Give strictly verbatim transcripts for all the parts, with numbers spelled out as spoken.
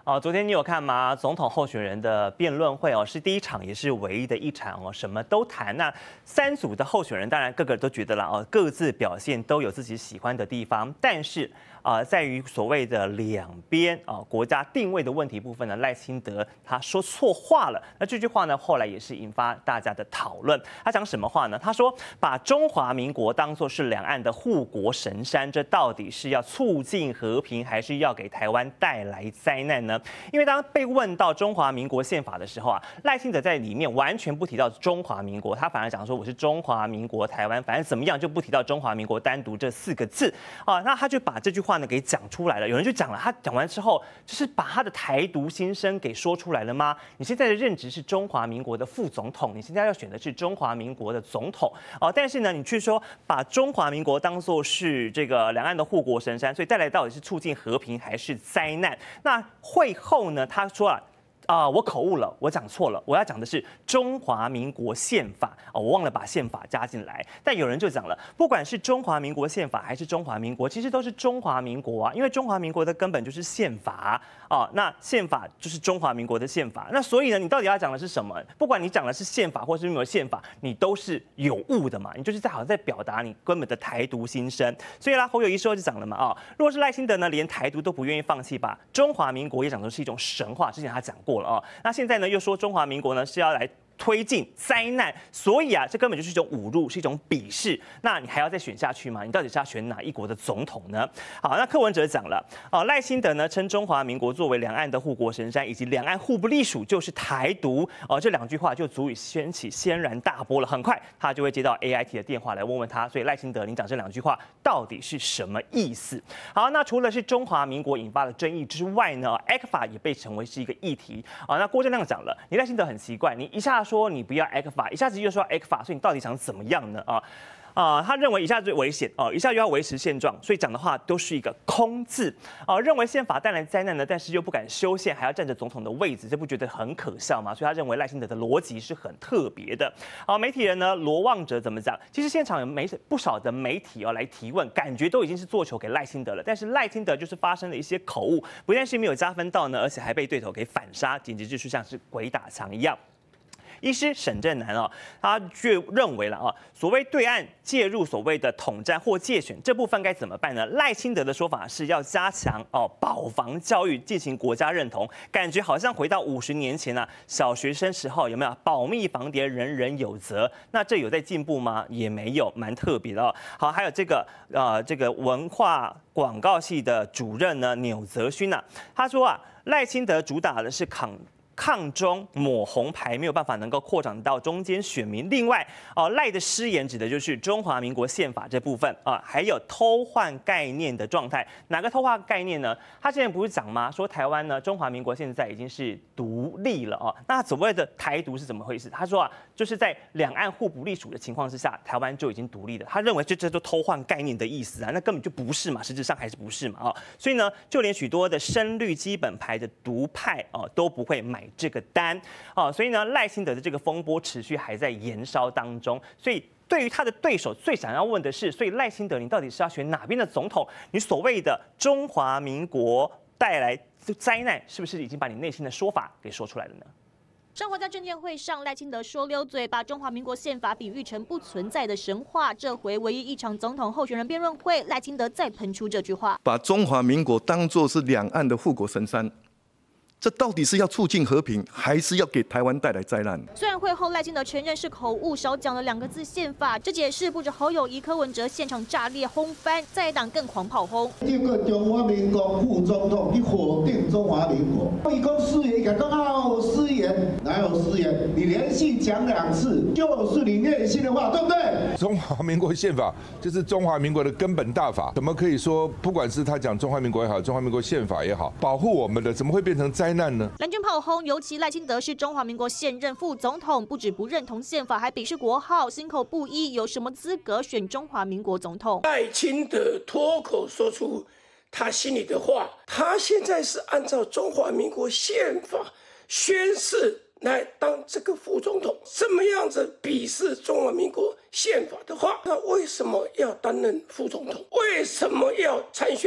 哦，昨天你有看吗？总统候选人的辩论会哦，是第一场也是唯一的一场哦，什么都谈。那三组的候选人，当然个个都觉得啦哦，各自表现都有自己喜欢的地方，但是啊、呃，在于所谓的两边啊、呃、国家定位的问题部分呢，赖清德他说错话了。那这句话呢，后来也是引发大家的讨论。他讲什么话呢？他说把中华民国当作是两岸的护国神山，这到底是要促进和平，还是要给台湾带来灾难呢？因为当被问到中华民国宪法的时候啊，赖清德在里面完全不提到中华民国，他反而讲说我是中华民国台湾，反正怎么样就不提到中华民国单独这四个字啊。那他就把这句话呢给讲出来了。有人就讲了，他讲完之后，就是把他的台独心声给说出来了吗？你现在的任职是中华民国的副总统，你现在要选的是中华民国的总统哦，但是呢，你却说把中华民国当作是这个两岸的护国神山，所以带来到底是促进和平还是灾难？那会后呢，他说啊。啊、呃，我口误了，我讲错了，我要讲的是中华民国宪法哦，我忘了把宪法加进来。但有人就讲了，不管是中华民国宪法还是中华民国，其实都是中华民国啊，因为中华民国的根本就是宪法哦，那宪法就是中华民国的宪法。那所以呢，你到底要讲的是什么？不管你讲的是宪法或是没有宪法，你都是有误的嘛，你就是在好像在表达你根本的台独心声。所以啦，侯友宜时候就讲了嘛啊、哦，如果是赖清德呢，连台独都不愿意放弃，把中华民国也讲成是一种神话，之前他讲过了。哦，那现在呢又说中华民国呢是要来推进灾难，所以啊，这根本就是一种侮辱，是一种鄙视。那你还要再选下去吗？你到底是要选哪一国的总统呢？好，那柯文哲讲了，哦，赖清德呢称中华民国作为两岸的护国神山，以及两岸互不隶属就是台独，哦，这两句话就足以掀起轩然大波了。很快他就会接到 A I T 的电话来问问他，所以赖清德，你讲这两句话到底是什么意思？好，那除了是中华民国引发了争议之外呢 ，A C F A 也被成为是一个议题啊。那郭正亮讲了，你赖清德很奇怪，你一下说你不要 A C F A， 一下子又说 A C F A， 所以你到底想怎么样呢？啊啊、呃，他认为一下子危险哦，一下又要维持现状，所以讲的话都是一个空字啊、呃。认为宪法带来灾难呢，但是又不敢修宪，还要占着总统的位置，这不觉得很可笑吗？所以他认为赖清德的逻辑是很特别的。好、呃，媒体人呢，罗望哲怎么讲？其实现场有没不少的媒体哦来提问，感觉都已经是做球给赖清德了，但是赖清德就是发生了一些口误，不但是没有加分到呢，而且还被对手给反杀，简直就是像是鬼打墙一样。医师沈正南哦，他却认为了啊，所谓对岸介入所谓的统战或介选这部分该怎么办呢？赖清德的说法是要加强哦保防教育，进行国家认同，感觉好像回到五十年前啊，小学生时候有没有保密防谍，人人有责？那这有在进步吗？也没有，蛮特别的哦。好，还有这个呃这个文化广告系的主任呢钮泽勋啊，他说啊，赖清德主打的是抗。抗中抹红牌没有办法能够扩展到中间选民。另外，哦赖的失言指的就是中华民国宪法这部分啊，还有偷换概念的状态。哪个偷换概念呢？他之前不是讲吗？说台湾呢，中华民国现在已经是独立了哦。那所谓的台独是怎么回事？他说啊，就是在两岸互不隶属的情况之下，台湾就已经独立了。他认为这这都偷换概念的意思啊，那根本就不是嘛，实质上还是不是嘛啊、哦。所以呢，就连许多的深绿基本牌的独派哦都不会买这个单啊，所以呢，赖清德的这个风波持续还在延烧当中，所以对于他的对手最想要问的是，所以赖清德你到底是要选哪边的总统？你所谓的中华民国带来灾难，是不是已经把你内心的说法给说出来了呢？ 生活在证监会上，赖清德说溜嘴，把中华民国宪法比喻成不存在的神话。这回唯一一场总统候选人辩论会，赖清德再喷出这句话： 把中华民国当作是两岸的护国神山。这到底是要促进和平，还是要给台湾带来灾难？ 虽然会后赖清德承认是口误，少讲了两个字宪法，这解释不止侯友宜、柯文哲现场炸裂轰翻，在野党更狂炮轰。 这个中华民国副总统，你否定中华民国？你讲失言，讲哦失言，哪有失言？你连续讲两次，就是你内心的话，对不对？ 中华民国宪法就是中华民国的根本大法，怎么可以说不管是他讲中华民国也好，中华民国宪法也好，保护我们的，怎么会变成灾？蓝军炮轰，尤其赖清德是中华民国现任副总统，不止不认同宪法，还鄙视国号，心口不一，有什么资格选中华民国总统？ 赖清德脱口说出他心里的话，他现在是按照中华民国宪法宣誓来当这个副总统，这么样子鄙视中华民国宪法的话，那为什么要担任副总统？为什么要参选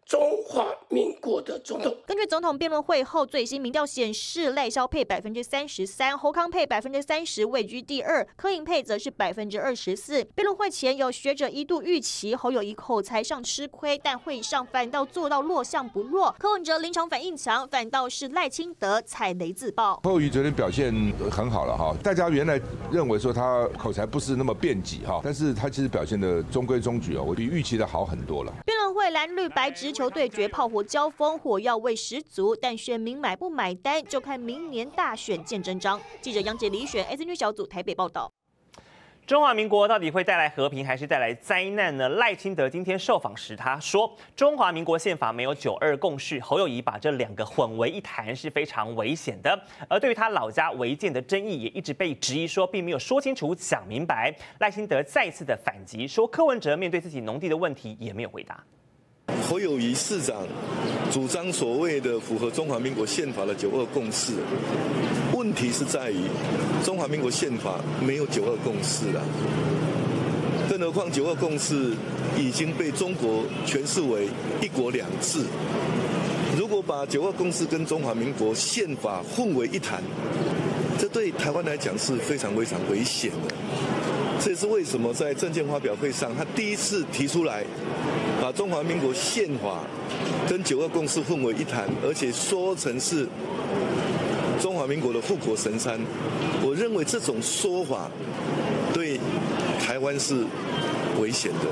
中华民国的总统。 根据总统辩论会后最新民调显示，赖萧配百分之三十三，侯康配百分之三十，位居第二，柯颖配则是百分之二十四。辩论会前，有学者一度预期侯友宜口才上吃亏，但会上反倒做到落项不落。柯文哲临场反应强，反倒是赖清德踩雷自爆。 侯友宜昨天表现很好了哈，大家原来认为说他口才不是那么辩己哈，但是他其实表现的中规中矩哦，我比预期的好很多了。 辩论会蓝绿白直球对决，炮火交锋，火药味十足，但选民买不买单，就看明年大选见真章。记者杨杰、李选 ，S N G 小组台北报道。 中华民国到底会带来和平还是带来灾难呢？赖清德今天受访时他说，中华民国宪法没有九二共识，侯友宜把这两个混为一谈是非常危险的。而对于他老家违建的争议，也一直被质疑说并没有说清楚、讲明白。赖清德再次的反击，说柯文哲面对自己农地的问题也没有回答。 侯友宜市长主张所谓的符合中华民国宪法的九二共识，问题是在于中华民国宪法没有九二共识啊，更何况九二共识已经被中国诠释为一国两制。如果把九二共识跟中华民国宪法混为一谈，这对台湾来讲是非常非常危险的。这也是为什么在政见发表会上，他第一次提出来，把中华民国宪法跟九二共识混为一谈，而且说成是中华民国的护国神山。我认为这种说法对台湾是危险的。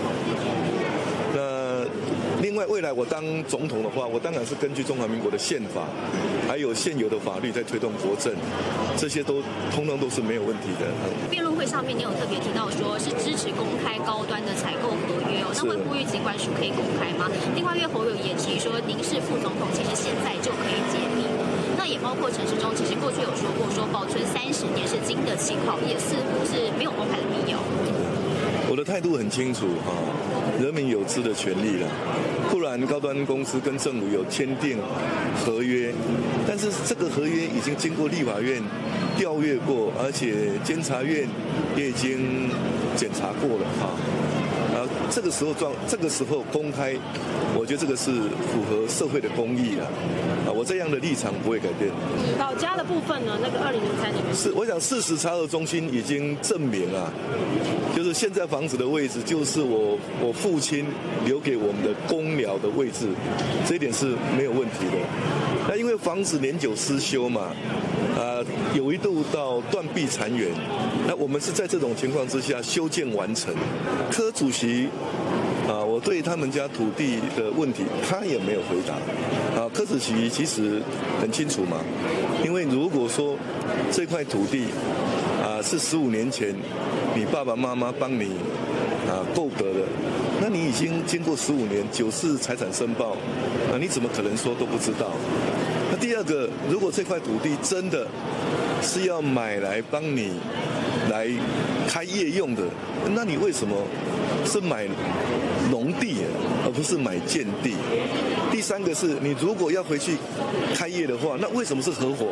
那另外，未来我当总统的话，我当然是根据中华民国的宪法，还有现有的法律在推动国政，这些都通通都是没有问题的。 辩论会上面，你有特别提到说是支持公开高端的采购合约哦，那会呼吁疾管署可以公开吗？另外，因为侯友宜也质疑说，您是副总统，其实现在就可以解密。那也包括陈时中，其实过去有说过，说保存三十年是经得起考验，似乎是没有公开的必要。 我的态度很清楚哈，人民有知的权利了。不然高端公司跟政府有签订合约，但是这个合约已经经过立法院调阅过，而且监察院也已经检查过了哈。啊，这个时候状，这个时候公开，我觉得这个是符合社会的公义啊。啊，我这样的立场不会改变。 老家的部分呢？那个二零零三年是，我想事实查核中心已经证明啊，就是现在房子的位置就是我我父亲留给我们的公寮的位置，这一点是没有问题的。那因为房子年久失修嘛，啊，有一度到断壁残垣，那我们是在这种情况之下修建完成。柯主席啊，我对他们家土地的问题，他也没有回答。啊，柯主席其实很清楚嘛，因为如果说这块土地啊是十五年前你爸爸妈妈帮你啊购得的，那你已经经过十五年九次财产申报，那你怎么可能说都不知道？那第二个，如果这块土地真的是要买来帮你来开业用的，那你为什么是买农地而不是买建地？第三个是你如果要回去开业的话，那为什么是合伙？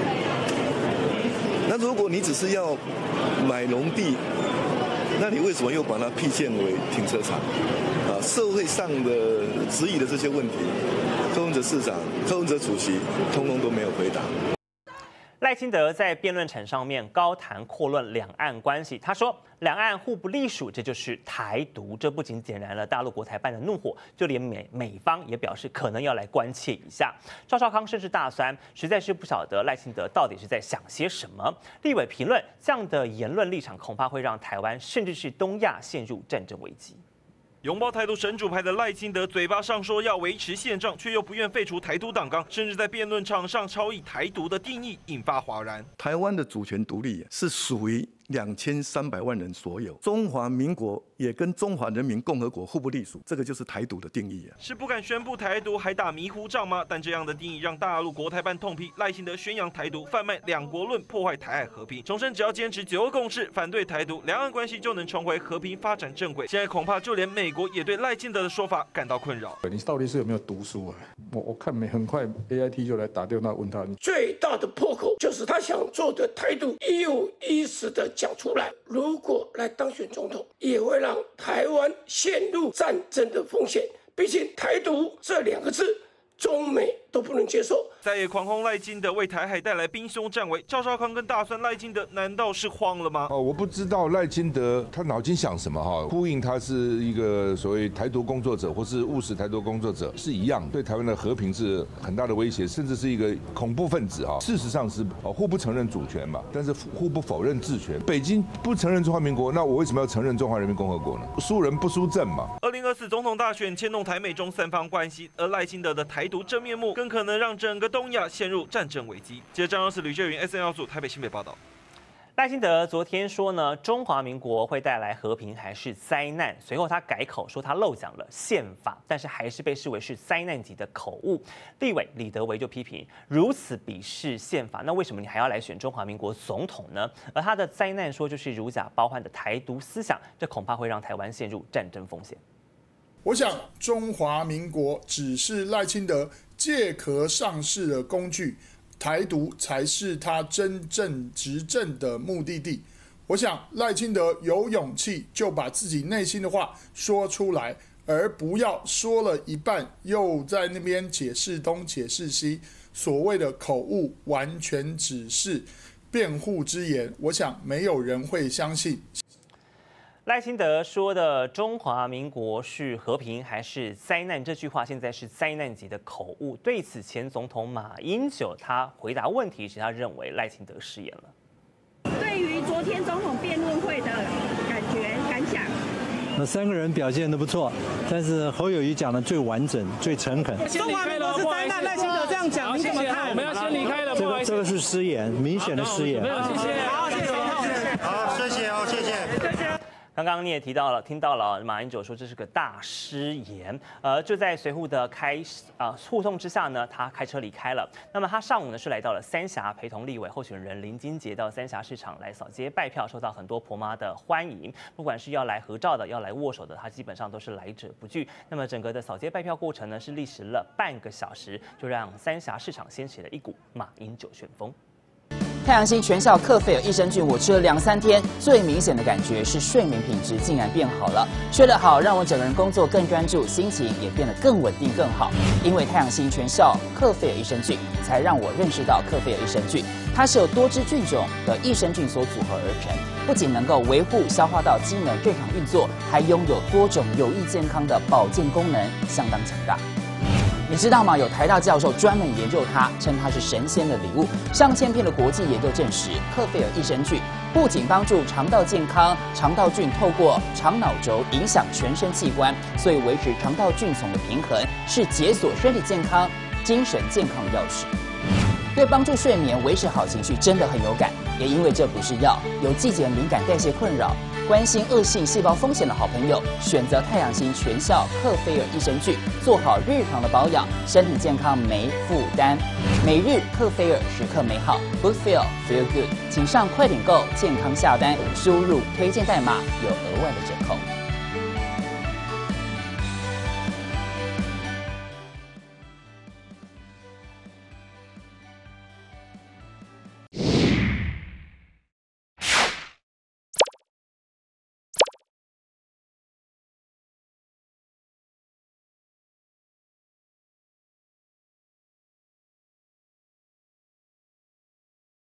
那如果你只是要买农地，那你为什么又把它辟建为停车场？啊，社会上的质疑的这些问题，柯文哲市长、柯文哲主席通通都没有回答。 赖清德在辩论场上面高谈阔论两岸关系，他说两岸互不隶属，这就是台独。这不仅点燃了大陆国台办的怒火，就连美美方也表示可能要来关切一下。赵少康甚至大酸，实在是不晓得赖清德到底是在想些什么。立委评论这样的言论立场，恐怕会让台湾甚至是东亚陷入战争危机。 拥抱台独神主牌的赖清德，嘴巴上说要维持现状，却又不愿废除台独党纲，甚至在辩论场上超以台独的定义，引发哗然。 台湾的主权独立是属于两千三百万人所有，中华民国也跟中华人民共和国互不隶属，这个就是台独的定义啊！ 是不敢宣布台独，还打迷糊仗吗？但这样的定义让大陆国台办痛批赖清德宣扬台独，贩卖两国论，破坏台海和平。重申只要坚持九二共识，反对台独，两岸关系就能重回和平发展正轨。现在恐怕就连美国也对赖清德的说法感到困扰。 你到底是有没有读书啊？我我看没，很快 A I T 就来打电话问他。 最大的破口就是他想做的台独一五一十的讲出来。如果来当选总统，也会让台湾陷入战争的风险毕竟台独这两个字，中美都不能接受。 在野狂轰赖清德为台海带来兵凶战危，赵少康跟大酸赖清德难道是慌了吗？ 哦，我不知道赖清德他脑筋想什么哈，呼应他是一个所谓台独工作者或是务实台独工作者是一样，对台湾的和平是很大的威胁，甚至是一个恐怖分子哈。事实上是互不承认主权嘛，但是互不否认治权。北京不承认中华民国，那我为什么要承认中华人民共和国呢？输人不输阵嘛。 二零二四总统大选牵动台美中三方关系，而赖清德的台独真面目，更可能让整个东亚陷入战争危机。接着，张老师吕介云 S N L 组台北新北报道。 赖清德昨天说呢，中华民国会带来和平还是灾难？随后他改口说他漏讲了宪法，但是还是被视为是灾难级的口误。立委李德维就批评，如此鄙视宪法，那为什么你还要来选中华民国总统呢？而他的灾难说就是如假包换的台独思想，这恐怕会让台湾陷入战争风险。 我想，中华民国只是赖清德借壳上市的工具。台独才是他真正执政的目的地。我想赖清德有勇气就把自己内心的话说出来，而不要说了一半又在那边解释东解释西，所谓的口误完全只是辩护之言，我想没有人会相信。 赖清德说的“中华民国是和平还是灾难”这句话，现在是灾难级的口误。对此，前总统马英九他回答问题时，他认为赖清德失言了。 对于昨天总统辩论会的感觉感想， 那三个人表现得不错，但是侯友宜讲的最完整、最诚恳。 中华民国是灾难，赖清德这样讲，你怎么看？ 我们要先离开了， 这个这个是失言，明显的失言。 好，谢谢， 好，谢谢， 好，谢谢，好，谢谢。 刚刚你也提到了，听到了马英九说这是个大失言，呃，就在随后的开啊诉讼之下呢，他开车离开了。那么他上午呢是来到了三峡，陪同立委候选人林金杰到三峡市场来扫街拜票，受到很多婆妈的欢迎。不管是要来合照的，要来握手的，他基本上都是来者不拒。那么整个的扫街拜票过程呢，是历时了半个小时，就让三峡市场掀起了一股马英九旋风。 太阳星全效克菲尔益生菌，我吃了两三天，最明显的感觉是睡眠品质竟然变好了。睡得好，让我整个人工作更专注，心情也变得更稳定更好。因为太阳星全效克菲尔益生菌，才让我认识到克菲尔益生菌，它是由多支菌种的益生菌所组合而成，不仅能够维护消化道机能正常运作，还拥有多种有益健康的保健功能，相当强大。你知道吗？有台大教授专门研究它，称它是神仙的礼物。上千篇的国际研究证实，克菲尔益生菌不仅帮助肠道健康，肠道菌透过肠脑轴影响全身器官，所以维持肠道菌丛的平衡是解锁身体健康、精神健康的钥匙。对帮助睡眠、维持好情绪真的很有感。也因为这不是药，有季节敏感、代谢困扰、关心恶性细胞风险的好朋友，选择太阳星全效克菲尔益生菌，做好日常的保养，身体健康没负担。每日克菲尔，时刻美好 ，Good Feel Feel Good， 请上快点购健康下单，输入推荐代码有额外的折扣。